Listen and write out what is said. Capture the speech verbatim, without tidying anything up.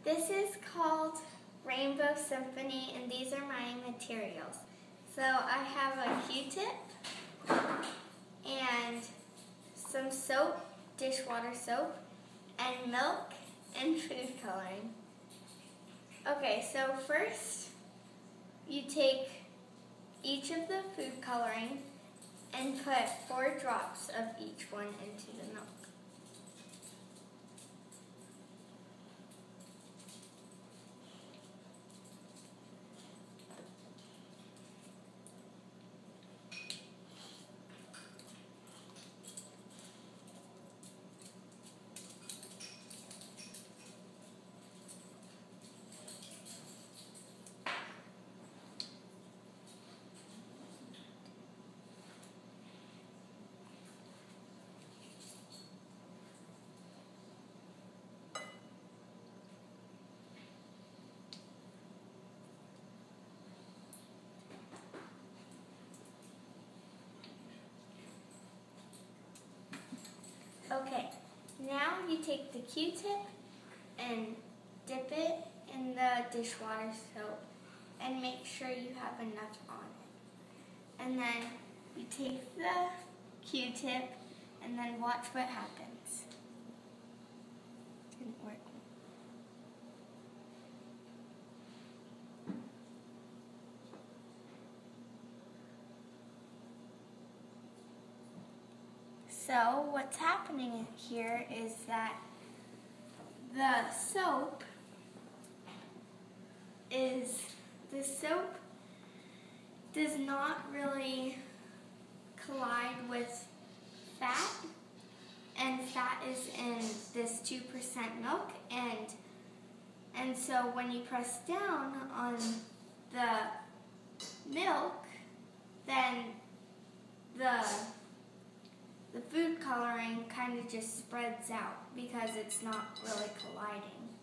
This is called Rainbow Symphony, and these are my materials. So I have a Q-tip and some soap, dishwater soap, and milk and food coloring. Okay, so first you take each of the food coloring and put four drops of each one into the milk. Okay, now you take the Q-tip and dip it in the dishwater soap and make sure you have enough on it. And then you take the Q-tip and then watch what happens. Didn't work. So what's happening here is that the soap is, the soap does not really collide with fat, and fat is in this two percent milk, and and so when you press down on the milk, then the the food coloring kind of just spreads out because it's not really colliding.